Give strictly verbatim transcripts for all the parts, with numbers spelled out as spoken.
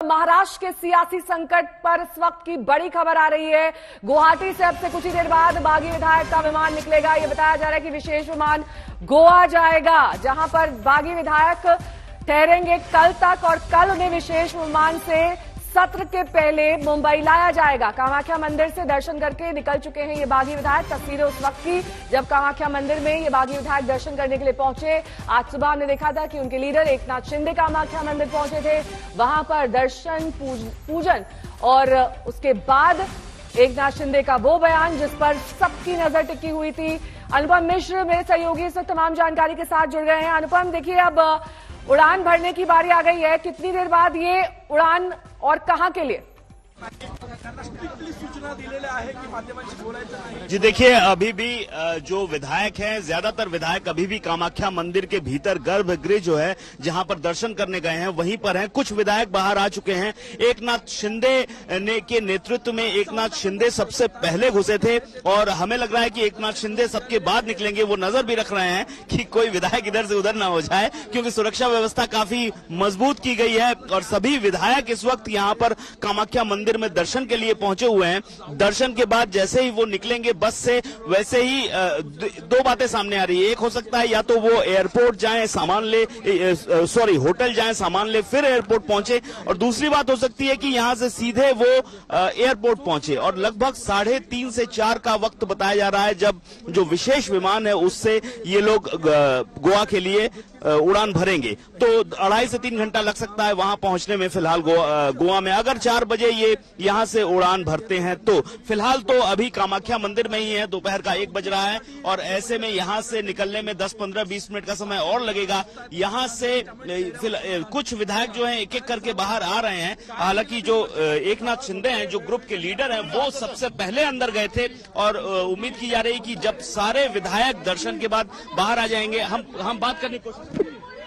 महाराष्ट्र के सियासी संकट पर इस वक्त की बड़ी खबर आ रही है। गुवाहाटी से अब से कुछ ही देर बाद बागी विधायक का विमान निकलेगा। यह बताया जा रहा है कि विशेष विमान गोवा जाएगा, जहां पर बागी विधायक ठहरेंगे कल तक और कल उन्हें विशेष विमान से सत्र के पहले मुंबई लाया जाएगा। कामाख्या मंदिर से दर्शन करके निकल चुके हैं ये बागी विधायक। तस्वीरें उस वक्त की जब कामाख्या मंदिर में ये बागी विधायक दर्शन करने के लिए पहुंचे। आज सुबह हमने देखा था कि उनके लीडर एकनाथ शिंदे कामाख्या मंदिर पहुंचे थे, वहां पर दर्शन पूज, पूजन और उसके बाद एकनाथ शिंदे का वो बयान जिस पर सबकी नजर टिकी हुई थी। अनुपम मिश्र मेरे सहयोगी इस वक्त तमाम जानकारी के साथ जुड़ गए हैं। अनुपम, देखिए अब उड़ान भरने की बारी आ गई है। कितनी देर बाद ये उड़ान और कहां के लिए? जी देखिए, अभी भी जो विधायक हैं, ज्यादातर विधायक अभी भी कामाख्या मंदिर के भीतर गर्भगृह जो है जहां पर दर्शन करने गए हैं वहीं पर हैं। कुछ विधायक बाहर आ चुके हैं। एकनाथ शिंदे ने के नेतृत्व में एकनाथ शिंदे सबसे पहले घुसे थे और हमें लग रहा है कि एकनाथ शिंदे सबके बाद निकलेंगे। वो नजर भी रख रहे हैं कि कोई विधायक इधर से उधर ना हो जाए, क्योंकि सुरक्षा व्यवस्था काफी मजबूत की गई है और सभी विधायक इस वक्त यहाँ पर कामाख्या मंदिर में दर्शन के लिए पहुंचे हुए हैं। दर्शन के बाद जैसे ही वो निकलेंगे बस से, वैसे ही दो बातें सामने आ रही है। एक हो सकता है या तो वो एयरपोर्ट जाएं सामान ले, सॉरी होटल जाएं सामान ले फिर एयरपोर्ट पहुंचे, और दूसरी बात हो सकती है कि यहां से सीधे वो एयरपोर्ट पहुंचे। और लगभग साढ़े तीन से चार का वक्त बताया जा रहा है जब जो विशेष विमान है उससे ये लोग गोवा के लिए उड़ान भरेंगे। तो अढ़ाई से तीन घंटा लग सकता है वहां पहुंचने में फिलहाल गोवा, गोवा में। अगर चार बजे ये यहां से उड़ान भरते हैं तो फिलहाल तो अभी कामाख्या मंदिर में ही है, दोपहर का एक बज रहा है और ऐसे में यहां से निकलने में दस पंद्रह बीस मिनट का समय और लगेगा। यहां से कुछ विधायक जो हैं एक एक करके बाहर आ रहे हैं। हालांकि जो एकनाथ शिंदे हैं, जो ग्रुप के लीडर हैं, वो सबसे पहले अंदर गए थे और उम्मीद की जा रही कि जब सारे विधायक दर्शन के बाद बाहर आ जाएंगे। हम हम बात करने की कोशिश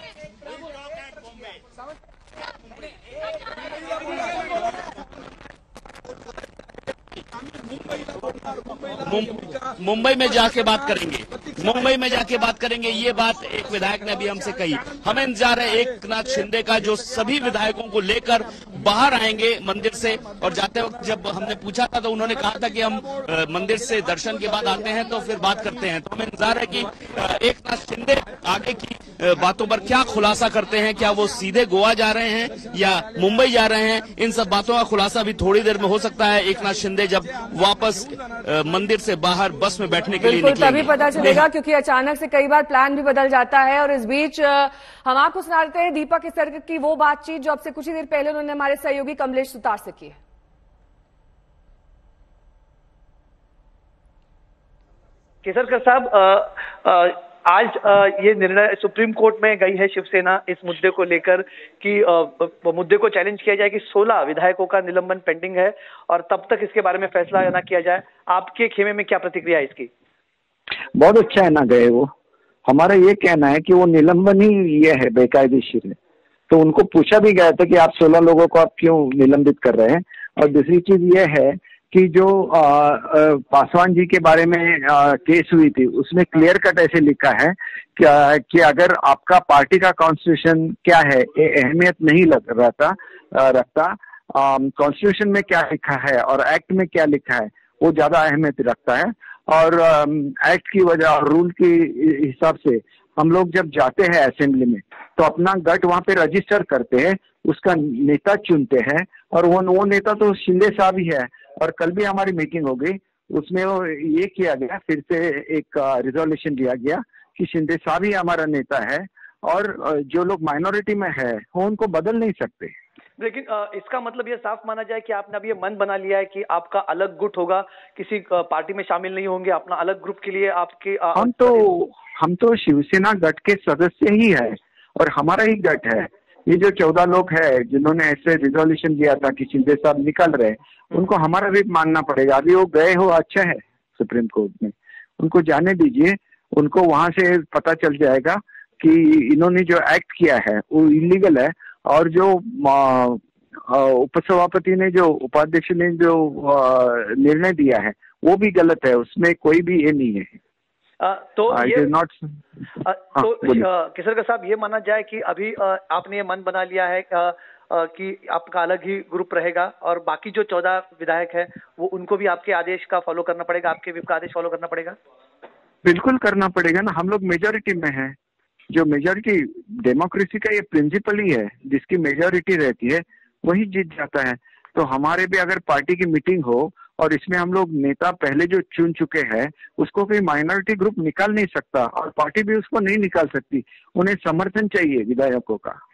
मुंबई में जाके बात करेंगे मुंबई में जाके बात करेंगे ये बात एक विधायक ने अभी हमसे कही। हमें इंतजार है एकनाथ शिंदे का, जो सभी विधायकों को लेकर बाहर आएंगे मंदिर से। और जाते वक्त जब हमने पूछा था तो उन्होंने कहा था कि हम मंदिर से दर्शन के बाद आते हैं तो फिर बात करते हैं। तो हमें इंतजार है कि एकनाथ शिंदे आगे की बातों पर क्या खुलासा करते हैं। क्या वो सीधे गोवा जा रहे हैं या मुंबई जा रहे हैं? इन सब बातों का खुलासा भी थोड़ी देर में हो सकता है, एकनाथ शिंदे जब वापस मंदिर से बाहर बस में बैठने के लिए निकलेंगे। तभी पता चलेगा, क्योंकि अचानक से कई बार प्लान भी बदल जाता है। और इस बीच हम आपको सुना देते हैं दीपक केसरकर की वो बातचीत जो अब से कुछ ही देर पहले उन्होंने हमारे सहयोगी कमलेश सुतार से की है। केसरकर साहब, आज ये निर्णय सुप्रीम कोर्ट में गई है शिवसेना इस मुद्दे को लेकर कि मुद्दे को चैलेंज किया जाए कि सोलह विधायकों का निलंबन पेंडिंग है और तब तक इसके बारे में फैसला ना किया जाए। आपके खेमे में क्या प्रतिक्रिया है इसकी? बहुत अच्छा है ना गए वो। हमारा ये कहना है कि वो निलंबन ही ये है, बेकायदेशीर है। तो उनको पूछा भी गया था कि आप सोलह लोगों को आप क्यों निलंबित कर रहे हैं। और दूसरी चीज ये है कि जो पासवान जी के बारे में आ, केस हुई थी उसमें क्लियर कट ऐसे लिखा है कि, कि अगर आपका पार्टी का कॉन्स्टिट्यूशन क्या है ये अहमियत नहीं लग रहता रखता, कॉन्स्टिट्यूशन में क्या लिखा है और एक्ट में क्या लिखा है वो ज्यादा अहमियत रखता है। और एक्ट की वजह और रूल के हिसाब से हम लोग जब जाते हैं असेंबली में तो अपना गट वहां पे रजिस्टर करते हैं, उसका नेता चुनते हैं और वो वो नेता तो शिंदे साहब ही है। और कल भी हमारी मीटिंग हो गई, उसमें वो ये किया गया, फिर से एक रिजोल्यूशन लिया गया कि शिंदे साहब ही हमारा नेता है और जो लोग माइनॉरिटी में है वो उनको बदल नहीं सकते। लेकिन इसका मतलब ये साफ माना जाए कि आपने अब ये मन बना लिया है कि आपका अलग गुट होगा, किसी पार्टी में शामिल नहीं होंगे, अपना अलग ग्रुप के लिए आपके हम तो हम तो शिवसेना गट के सदस्य ही है और हमारा ही गट है। ये जो चौदह लोग हैं जिन्होंने ऐसे रिजोल्यूशन दिया था कि शिंदे साहब निकल रहे, उनको हमारा भी मानना पड़ेगा। अभी वो गए हो, अच्छा है सुप्रीम कोर्ट में, उनको जाने दीजिए। उनको वहां से पता चल जाएगा कि इन्होंने जो एक्ट किया है वो इलीगल है और जो उपसभापति ने जो उपाध्यक्ष ने जो निर्णय दिया है वो भी गलत है, उसमें कोई भी ये नहीं है। आ, तो uh, ये नॉट uh, तो केसरकर साहब ये माना जाए कि अभी uh, आपने ये मन बना लिया है uh, कि आपका अलग ही ग्रुप रहेगा और बाकी जो चौदह विधायक है वो उनको भी आपके आदेश का फॉलो करना पड़ेगा, आपके विप का आदेश फॉलो करना पड़ेगा? बिल्कुल करना पड़ेगा ना, हम लोग मेजोरिटी में हैं। जो मेजोरिटी डेमोक्रेसी का ये प्रिंसिपल ही है, जिसकी मेजोरिटी रहती है वही जीत जाता है। तो हमारे भी अगर पार्टी की मीटिंग हो और इसमें हम लोग नेता पहले जो चुन चुके हैं उसको कोई माइनॉरिटी ग्रुप निकाल नहीं सकता और पार्टी भी उसको नहीं निकाल सकती। उन्हें समर्थन चाहिए विधायकों का।